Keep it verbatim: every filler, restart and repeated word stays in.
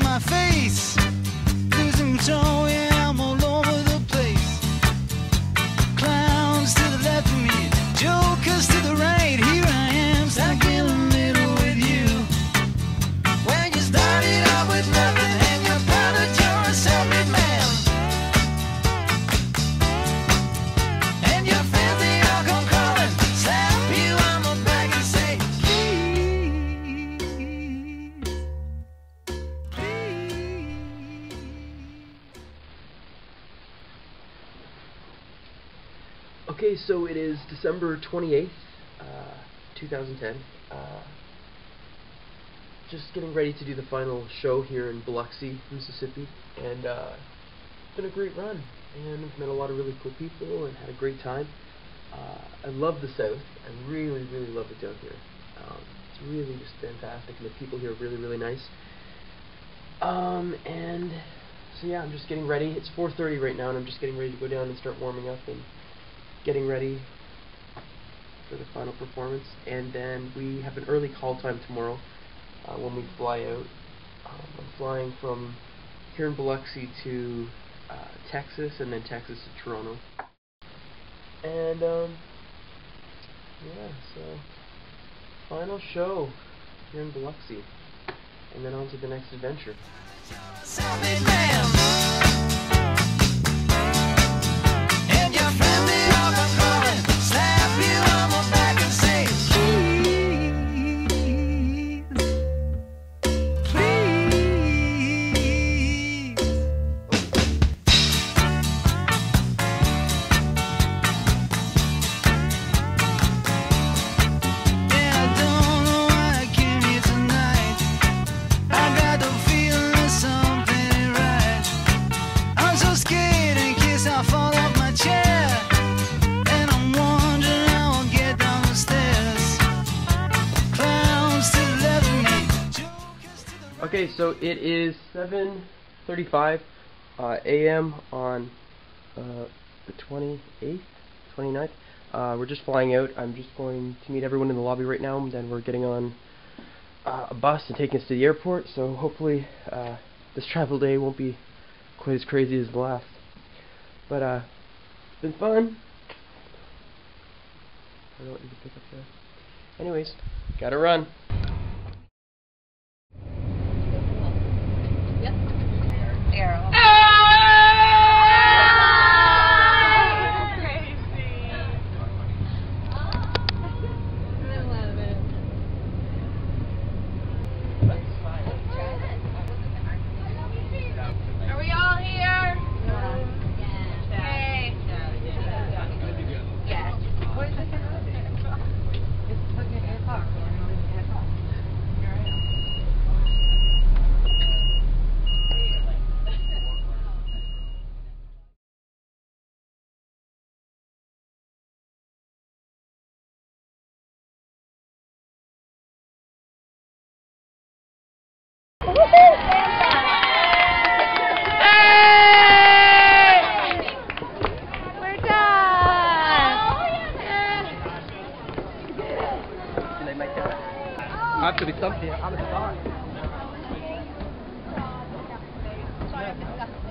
my face, losing control, yeah, I'm all over the place. Clowns to the left of me, jokers to the right. Here I am, stuck in the middle with you. When you started out with nothing and you found that you're a self-made man, and your friends, they all come crawling, slap you on the back and say, please, please. Okay, so it is December twenty-eighth, uh, two thousand ten. Uh, just getting ready to do the final show here in Biloxi, Mississippi, and uh, it's been a great run, and I've met a lot of really cool people and had a great time. Uh, I love the South. I really, really love it down here. Um, it's really just fantastic, and the people here are really, really nice. Um, and so yeah, I'm just getting ready. It's four thirty right now, and I'm just getting ready to go down and start warming up and getting ready for the final performance. And then we have an early call time tomorrow uh, when we fly out. Um, I'm flying from here in Biloxi to uh, Texas, and then Texas to Toronto. And um, yeah, so final show here in Biloxi, and then on to the next adventure. Self-made man, and your friends, they all come crawling, slap you on the back and say, please, please. Yeah, I don't know why I came here tonight. I got the feeling that something ain't right. I'm so scared in case I fall off my chair, and I'm wondering how I'll get down the stairs. Clowns to the left of me, jokers to the right. Okay, so it is seven thirty-five uh, a m on uh, the twenty-eighth, twenty-ninth. Uh, we're just flying out. I'm just going to meet everyone in the lobby right now, and then we're getting on uh, a bus and taking us to the airport. So hopefully uh, this travel day won't be quite as crazy as the last. But uh, it's been fun. I don't know what you can pick up there. Anyways, gotta run. Arrow. Are we all here? Okay. Yes. Where's the camera? It's looking at your car. I have to be something. I'm a star.